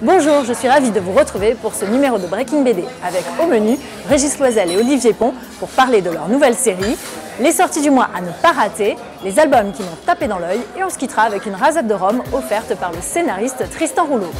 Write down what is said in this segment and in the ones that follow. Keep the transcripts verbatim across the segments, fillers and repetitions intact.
Bonjour, je suis ravie de vous retrouver pour ce numéro de Breaking B D avec au menu Régis Loisel et Olivier Pont pour parler de leur nouvelle série, les sorties du mois à ne pas rater, les albums qui m'ont tapé dans l'œil et on se quittera avec une rasade de rhum offerte par le scénariste Tristan Rouleau.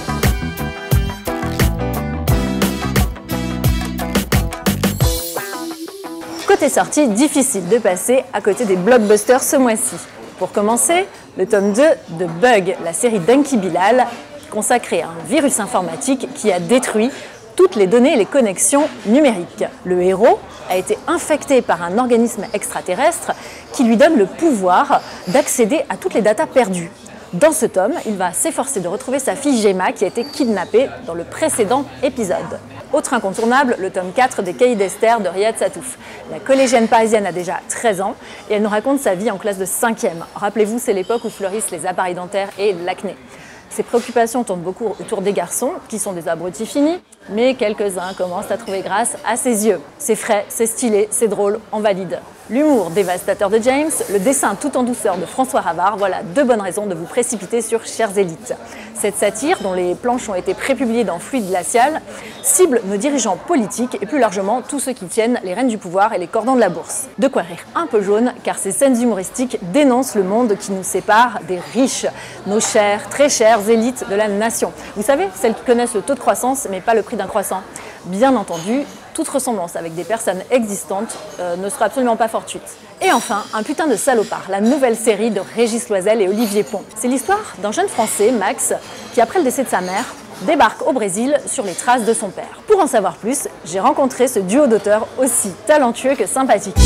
Côté sortie, difficile de passer à côté des blockbusters ce mois-ci. Pour commencer, le tome deux de Bug, la série d'Enki Bilal, consacrée à un virus informatique qui a détruit toutes les données et les connexions numériques. Le héros a été infecté par un organisme extraterrestre qui lui donne le pouvoir d'accéder à toutes les datas perdues. Dans ce tome, il va s'efforcer de retrouver sa fille Gemma qui a été kidnappée dans le précédent épisode. Autre incontournable, le tome quatre des Cahiers d'Esther de Riyad Satouf. La collégienne parisienne a déjà treize ans et elle nous raconte sa vie en classe de cinquième. Rappelez-vous, c'est l'époque où fleurissent les appareils dentaires et l'acné. Ses préoccupations tournent beaucoup autour des garçons, qui sont des abrutis finis, mais quelques-uns commencent à trouver grâce à ses yeux. C'est frais, c'est stylé, c'est drôle, on valide. L'humour dévastateur de James, le dessin tout en douceur de François Ravard, voilà deux bonnes raisons de vous précipiter sur Chères Élites. Cette satire, dont les planches ont été prépubliées dans Fluide Glacial, cible nos dirigeants politiques et plus largement tous ceux qui tiennent les rênes du pouvoir et les cordons de la bourse. De quoi rire un peu jaune, car ces scènes humoristiques dénoncent le monde qui nous sépare des riches, nos chères, très chères élites de la nation. Vous savez, celles qui connaissent le taux de croissance mais pas le prix d'un croissant. Bien entendu, toute ressemblance avec des personnes existantes euh, ne sera absolument pas fortuite. Et enfin, un putain de salopard, la nouvelle série de Régis Loisel et Olivier Pont. C'est l'histoire d'un jeune Français, Max, qui après le décès de sa mère, débarque au Brésil sur les traces de son père. Pour en savoir plus, j'ai rencontré ce duo d'auteurs aussi talentueux que sympathique.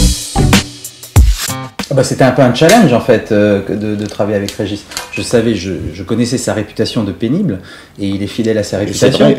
Ah bah, c'était un peu un challenge en fait euh, de, de travailler avec Régis. Je savais, je, je connaissais sa réputation de pénible et il est fidèle à sa réputation.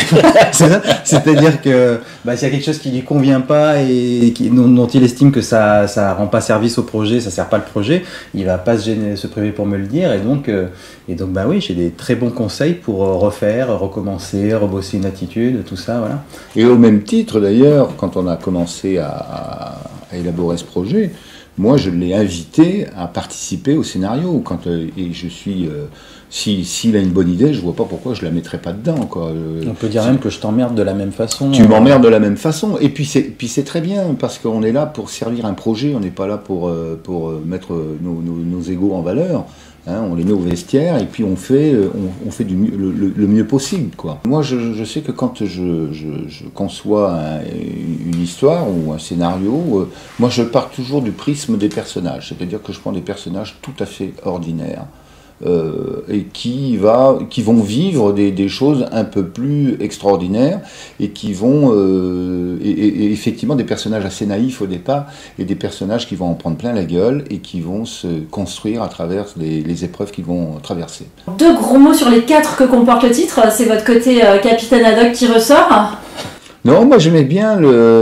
C'est-à-dire que bah, s'il y a quelque chose qui lui convient pas et qui, dont, dont il estime que ça ça rend pas service au projet, ça sert pas le projet, il va pas se gêner, se priver pour me le dire et donc euh, et donc bah oui, j'ai des très bons conseils pour refaire, recommencer, rebosser une attitude, tout ça, voilà. Et au même titre d'ailleurs, quand on a commencé à, à, à élaborer ce projet, moi, je l'ai invité à participer au scénario. Quand, euh, et je suis, euh, si, s'il a une bonne idée, je vois pas pourquoi je la mettrais pas dedans, quoi. Euh, on peut dire même que je t'emmerde de la même façon. Tu m'emmerdes de la même façon. Et puis c'est, puis c'est très bien, parce qu'on est là pour servir un projet, on n'est pas là pour, euh, pour mettre nos, nos, nos égos en valeur. Hein, on les met au vestiaire et puis on fait, on, on fait du mieux, le, le, le mieux possible, quoi. Moi, je, je sais que quand je, je, je conçois un, une histoire ou un scénario, euh, moi, je pars toujours du prisme des personnages. C'est-à-dire que je prends des personnages tout à fait ordinaires euh, et qui, va, qui vont vivre des, des choses un peu plus extraordinaires et qui vont... Euh, et, et, et effectivement, des personnages assez naïfs au départ et des personnages qui vont en prendre plein la gueule et qui vont se construire à travers les, les épreuves qu'ils vont traverser. Deux gros mots sur les quatre que comporte le titre, c'est votre côté euh, Capitaine Haddock qui ressort? Non, moi j'aimais bien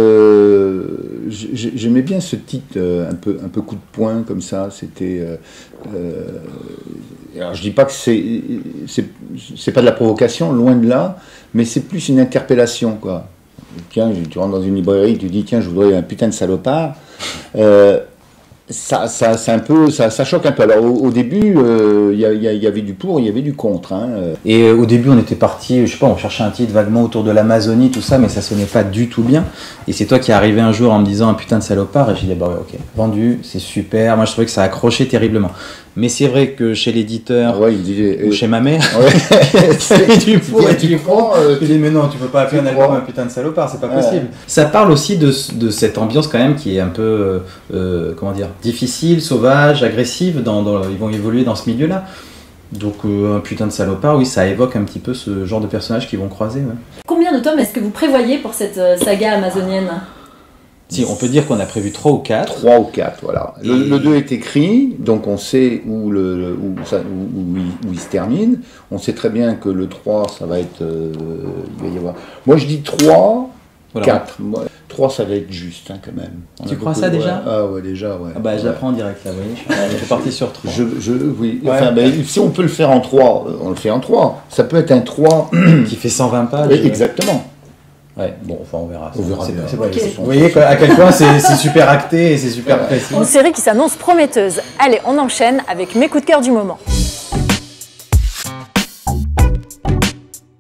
le... J'aimais bien ce titre euh, un peu, un peu coup de poing comme ça, c'était... Euh, euh, alors je dis pas que c'est, c'est, c'est pas de la provocation, loin de là, mais c'est plus une interpellation, quoi. Tiens, tu rentres dans une librairie, tu dis tiens, je voudrais un putain de salopard. Euh, ça, ça, c'est un peu, ça, ça choque un peu. Alors au, au début, il euh, y, y, y avait du pour, il y avait du contre. Hein. Et euh, au début, on était parti, je sais pas, on cherchait un titre vaguement autour de l'Amazonie, tout ça, mais ça sonnait pas du tout bien. Et c'est toi qui es arrivé un jour en me disant un putain de salopard, et j'ai dit bah ouais, ok, vendu, c'est super. Moi, je trouvais que ça accrochait terriblement. Mais c'est vrai que chez l'éditeur, ah ouais, il disait, ou euh, chez ma mère, ouais. c'est du pour et tu du prends. Euh, tu dis mais non, tu peux pas appeler un album un putain de salopard, c'est pas ouais. possible. Ça parle aussi de, de cette ambiance quand même qui est un peu, euh, comment dire, difficile, sauvage, agressive. Dans, dans, ils vont évoluer dans ce milieu-là. Donc euh, un putain de salopard, oui, ça évoque un petit peu ce genre de personnages qui vont croiser. Ouais. Combien de tomes est-ce que vous prévoyez pour cette euh, saga amazonienne? Si, on peut dire qu'on a prévu trois ou quatre. trois ou quatre, voilà. Le, et... le deux est écrit, donc on sait où, le, où, ça, où, où, il, où il se termine. On sait très bien que le trois, ça va être... Euh, il va y avoir... Moi, je dis trois, voilà. quatre. Moi, trois, ça va être juste, hein, quand même. On tu crois ça de... déjà? Ah ouais, déjà, ouais. Ah bah, je ouais. l'apprends en direct, là, vous voyez. Je suis, je suis parti sur trois. Je, je, oui. Ouais. Enfin, ben, si on peut le faire en trois, on le fait en trois. Ça peut être un trois... qui fait cent vingt pages. Oui, exactement. Ouais, bon, enfin on verra. On verra c'est, bien. C'est, c'est okay. Vous voyez à quel point c'est, c'est super acté et c'est super précis. Une série qui s'annonce prometteuse. Allez, on enchaîne avec mes coups de cœur du moment.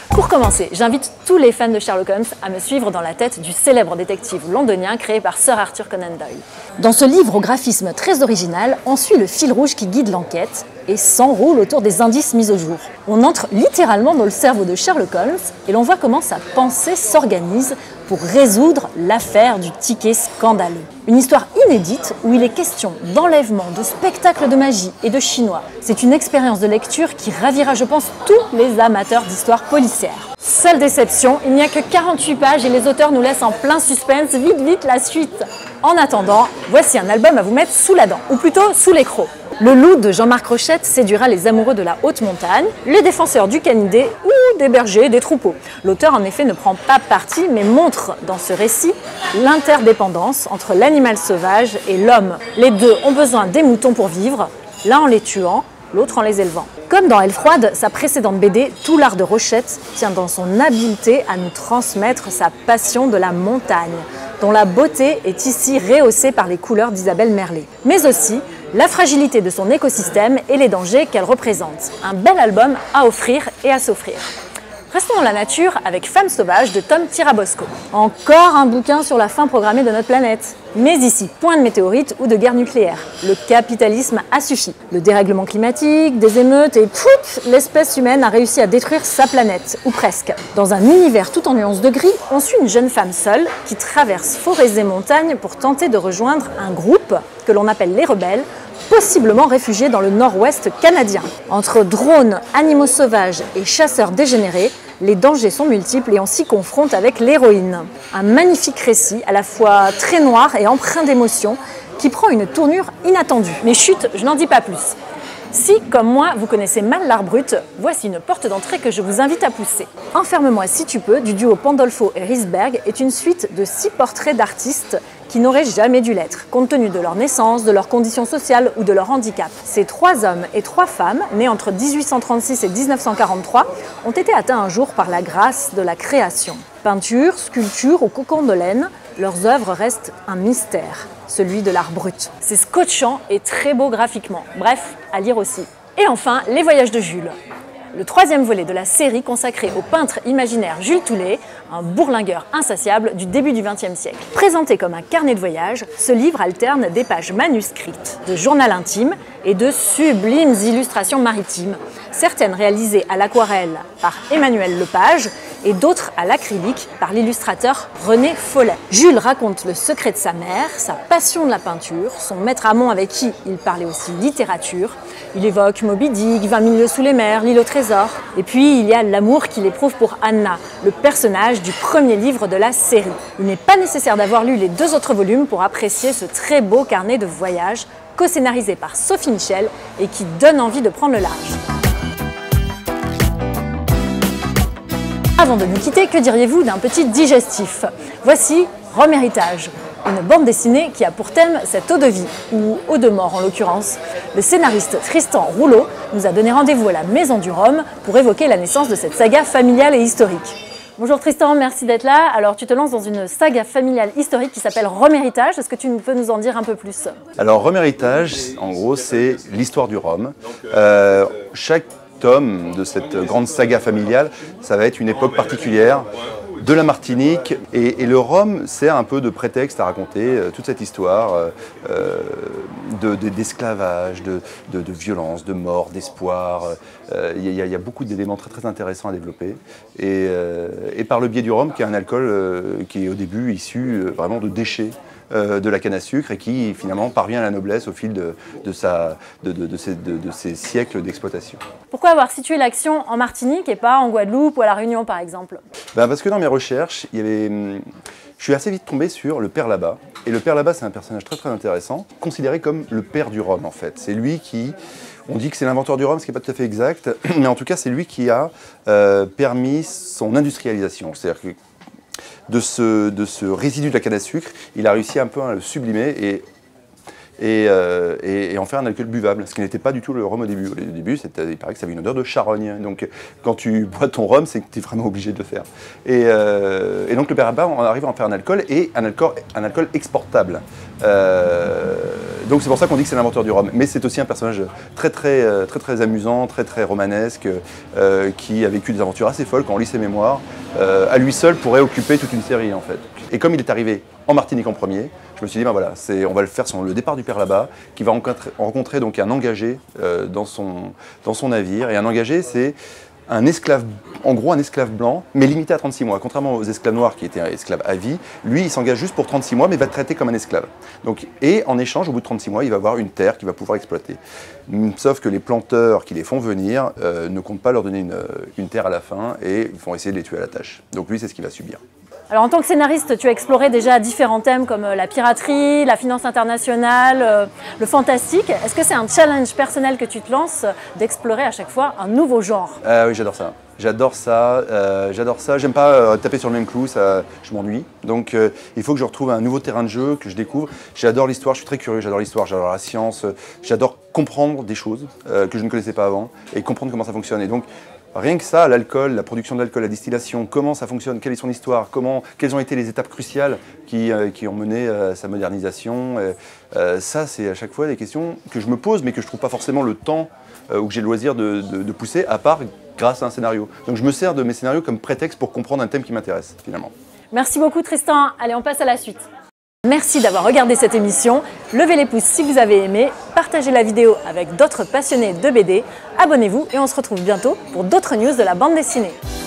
Pour commencer, j'invite tous les fans de Sherlock Holmes à me suivre dans la tête du célèbre détective londonien créé par Sir Arthur Conan Doyle. Dans ce livre au graphisme très original, on suit le fil rouge qui guide l'enquête et s'enroule autour des indices mis au jour. On entre littéralement dans le cerveau de Sherlock Holmes et l'on voit comment sa pensée s'organise pour résoudre l'affaire du ticket scandaleux. Une histoire inédite où il est question d'enlèvement, de spectacles de magie et de chinois. C'est une expérience de lecture qui ravira, je pense, tous les amateurs d'histoire policière. Seule déception, il n'y a que quarante-huit pages et les auteurs nous laissent en plein suspense. Vite, vite, la suite! En attendant, voici un album à vous mettre sous la dent, ou plutôt sous l'écrou. Le Loup de Jean-Marc Rochette séduira les amoureux de la haute montagne, les défenseurs du canidé ou des bergers et des troupeaux. L'auteur en effet ne prend pas parti mais montre dans ce récit l'interdépendance entre l'animal sauvage et l'homme. Les deux ont besoin des moutons pour vivre, l'un en les tuant, l'autre en les élevant. Comme dans Elle froide, sa précédente B D, tout l'art de Rochette tient dans son habileté à nous transmettre sa passion de la montagne, dont la beauté est ici rehaussée par les couleurs d'Isabelle Merlet. Mais aussi la fragilité de son écosystème et les dangers qu'elle représente. Un bel album à offrir et à s'offrir. Restons dans la nature avec Femme sauvage de Tom Tirabosco. Encore un bouquin sur la fin programmée de notre planète. Mais ici, point de météorites ou de guerre nucléaire. Le capitalisme a suffi. Le dérèglement climatique, des émeutes et pouf, l'espèce humaine a réussi à détruire sa planète, ou presque. Dans un univers tout en nuances de gris, on suit une jeune femme seule qui traverse forêts et montagnes pour tenter de rejoindre un groupe que l'on appelle les rebelles, possiblement réfugiés dans le nord-ouest canadien. Entre drones, animaux sauvages et chasseurs dégénérés, les dangers sont multiples et on s'y confronte avec l'héroïne. Un magnifique récit, à la fois très noir et empreint d'émotion, qui prend une tournure inattendue. Mais chut, je n'en dis pas plus. Si, comme moi, vous connaissez mal l'art brut, voici une porte d'entrée que je vous invite à pousser. Enferme-moi si tu peux, du duo Pandolfo et Risberg, est une suite de six portraits d'artistes qui n'auraient jamais dû l'être, compte tenu de leur naissance, de leurs conditions sociales ou de leur handicap. Ces trois hommes et trois femmes, nés entre mille huit cent trente-six et mille neuf cent quarante-trois, ont été atteints un jour par la grâce de la création. Peinture, sculpture ou cocon de laine, leurs œuvres restent un mystère, celui de l'art brut. C'est scotchant et très beau graphiquement. Bref, à lire aussi. Et enfin, Les Voyages de Jules. Le troisième volet de la série consacrée au peintre imaginaire Jules Toulet, un bourlingueur insatiable du début du vingtième siècle. Présenté comme un carnet de voyage, ce livre alterne des pages manuscrites, de journal intime et de sublimes illustrations maritimes, certaines réalisées à l'aquarelle par Emmanuel Lepage et d'autres à l'acrylique par l'illustrateur René Follet. Jules raconte le secret de sa mère, sa passion de la peinture, son maître amant avec qui il parlait aussi littérature. Il évoque Moby Dick, vingt mille lieues sous les mers, L'île au trésor. Et puis il y a l'amour qu'il éprouve pour Anna, le personnage du premier livre de la série. Il n'est pas nécessaire d'avoir lu les deux autres volumes pour apprécier ce très beau carnet de voyage, co-scénarisé par Sophie Michel et qui donne envie de prendre le large. Avant de nous quitter, que diriez-vous d'un petit digestif? Voici Rome Héritage, une bande dessinée qui a pour thème cette eau de vie, ou eau de mort en l'occurrence. Le scénariste Tristan Rouleau nous a donné rendez-vous à la Maison du Rhum pour évoquer la naissance de cette saga familiale et historique. Bonjour Tristan, merci d'être là. Alors tu te lances dans une saga familiale historique qui s'appelle Rome Héritage. Est-ce que tu peux nous en dire un peu plus? Alors Rome Héritage, en gros, c'est l'histoire du Rhum. Euh, chaque tome de cette grande saga familiale, ça va être une époque particulière de la Martinique, et, et le Rhum sert un peu de prétexte à raconter euh, toute cette histoire euh, de, de, d'esclavage, de, de, de violence, de mort, d'espoir. Euh, il y, y a beaucoup d'éléments très très intéressants à développer, et, euh, et par le biais du rhum, qui est un alcool euh, qui est au début issu euh, vraiment de déchets euh, de la canne à sucre, et qui finalement parvient à la noblesse au fil de, de, sa, de, de, de, ces, de, de ces siècles d'exploitation. Pourquoi avoir situé l'action en Martinique et pas en Guadeloupe ou à La Réunion par exemple? Ben parce que dans mes recherches, il y avait, je suis assez vite tombé sur le père Labat. Et le père Labat, c'est un personnage très très intéressant, considéré comme le père du rhum en fait. C'est lui qui, on dit que c'est l'inventeur du rhum, ce qui n'est pas tout à fait exact, mais en tout cas c'est lui qui a euh, permis son industrialisation. C'est-à-dire que de ce, de ce résidu de la canne à sucre, il a réussi un peu à le sublimer et et, euh, et, et en faire un alcool buvable, ce qui n'était pas du tout le rhum au début. Au début, il paraît que ça avait une odeur de charogne. Donc quand tu bois ton rhum, c'est que tu es vraiment obligé de le faire. Et, euh, et donc le Père Abba, on arrive à en faire un alcool et un alcool, un alcool exportable. Euh, donc c'est pour ça qu'on dit que c'est l'inventeur du rhum. Mais c'est aussi un personnage très très, très très très amusant, très très romanesque, euh, qui a vécu des aventures assez folles. Quand on lit ses mémoires, euh, à lui seul pourrait occuper toute une série en fait. Et comme il est arrivé en Martinique en premier, je me suis dit ben voilà, on va le faire sur le départ du Père là-bas, qui va rencontrer, rencontrer donc un engagé euh, dans, son, dans son navire. Et un engagé, c'est un esclave, en gros un esclave blanc, mais limité à trente-six mois. Contrairement aux esclaves noirs qui étaient esclaves à vie, lui il s'engage juste pour trente-six mois, mais va être traité comme un esclave. Donc, et en échange, au bout de trente-six mois, il va avoir une terre qu'il va pouvoir exploiter. Sauf que les planteurs qui les font venir euh, ne comptent pas leur donner une, une terre à la fin et vont essayer de les tuer à la tâche. Donc lui, c'est ce qu'il va subir. Alors en tant que scénariste, tu as exploré déjà différents thèmes comme la piraterie, la finance internationale, le fantastique. Est-ce que c'est un challenge personnel que tu te lances d'explorer à chaque fois un nouveau genre? euh, Oui, j'adore ça. J'adore ça, euh, j'adore ça. J'aime pas euh, taper sur le même clou, ça, je m'ennuie. Donc euh, il faut que je retrouve un nouveau terrain de jeu, que je découvre. J'adore l'histoire, je suis très curieux, j'adore l'histoire, j'adore la science, j'adore comprendre des choses euh, que je ne connaissais pas avant et comprendre comment ça fonctionne. Et donc, rien que ça, l'alcool, la production de l'alcool, la distillation, comment ça fonctionne, quelle est son histoire, comment, quelles ont été les étapes cruciales qui, euh, qui ont mené à sa modernisation. Euh, euh, ça, c'est à chaque fois des questions que je me pose, mais que je ne trouve pas forcément le temps euh, ou que j'ai le loisir de, de, de pousser, à part grâce à un scénario. Donc je me sers de mes scénarios comme prétexte pour comprendre un thème qui m'intéresse, finalement. Merci beaucoup Tristan. Allez, on passe à la suite. Merci d'avoir regardé cette émission. Levez les pouces si vous avez aimé, partagez la vidéo avec d'autres passionnés de B D, abonnez-vous et on se retrouve bientôt pour d'autres news de la bande dessinée.